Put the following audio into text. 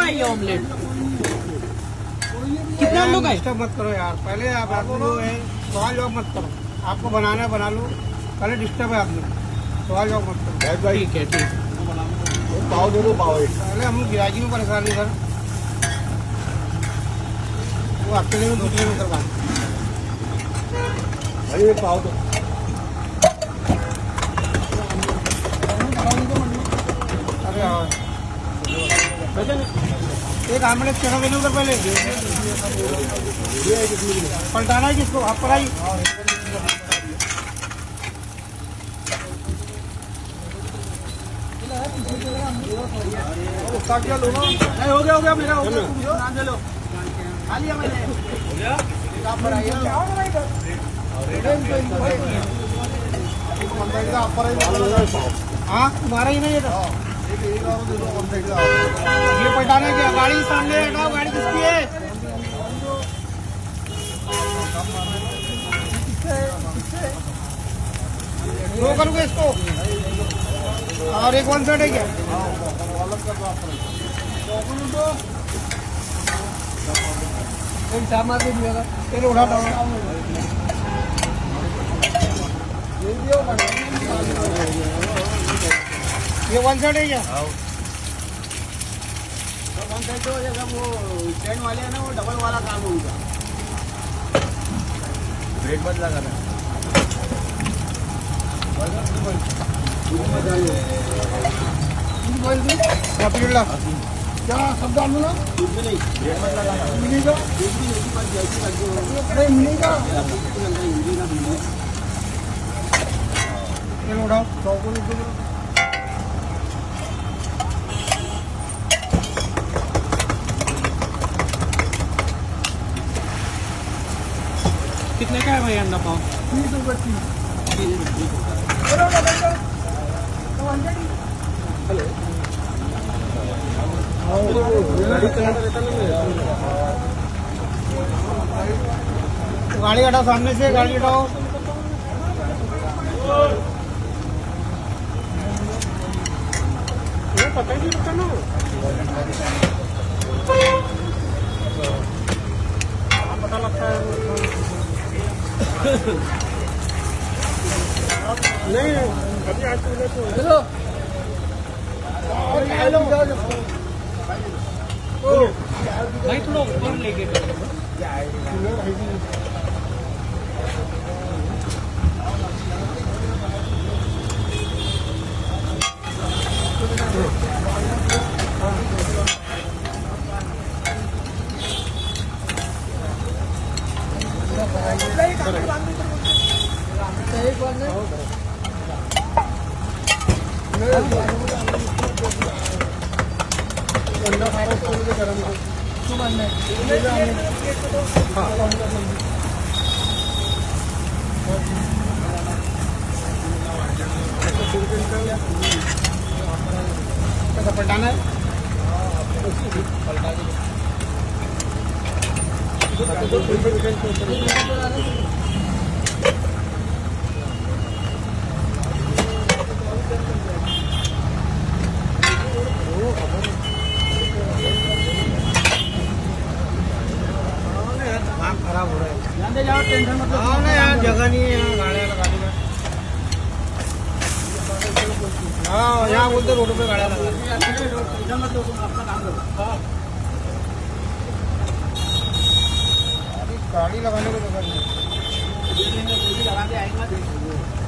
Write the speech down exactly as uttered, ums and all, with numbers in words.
ये ऑमलेट कितना लोग है? डिस्टर्ब मत करो यार, पहले आप लोग सवाल जवाब मत करो। आपको बनाना है बना लो, पहले डिस्टर्ब है आपने, सवाल जवाब मत करो। ठीक है ठीक पाव दे दो, पाव पहले हम गिराजी में परेशान नहीं सर, वो अकेले में दूसरे में करवा भाई पाव दो। अरे हाँ एक आमलेट चढ़ा देने उधर पहले पलटाना है किसको? आप पर आई नहीं हो गया हो गया मेरा हो गया लो खा लिया मैंने हो गया। आप पर आइए हाँ तुम्हारा ही नहीं है ये पलटाने की गाड़ी सामने हटाओ, गाड़ी किसकी है? दो करोगे इसको और एक वन साइड है क्या? एक चार मार के दिएगा, चलो उठा दो। ये वन साइड है क्या? वन साइड तो जैसा वो स्टैंड वाले है ना, वो डबल वाला काम है उनका, ब्रेक बदला करना। क्या सब डाल दो ना, मिलेगा मिलेगा चलो उठाओ सौ को कितने का है भाई अंडा पाव? तीस रुपये तीस। गाड़ी हटाओ सामने से, गाड़ी हटाओ। ये पता ही नहीं लगता ना, पता लगता है नहीं अभी आज चलो भाई थोड़ा ऊपर लेके पलटाना है पलटा खराब हो रहा है, जाओ टेंशन मत लो। हाँ ना यार जगह नहीं है यहाँ गाड़ियाँ लगाने में। हाँ यहाँ बोलते रोड पे गाड़ियाँ लगा मत लो, तुम अपना काम करो। गाड़ी लगाने को जगह नहीं, लगा के आएंगे।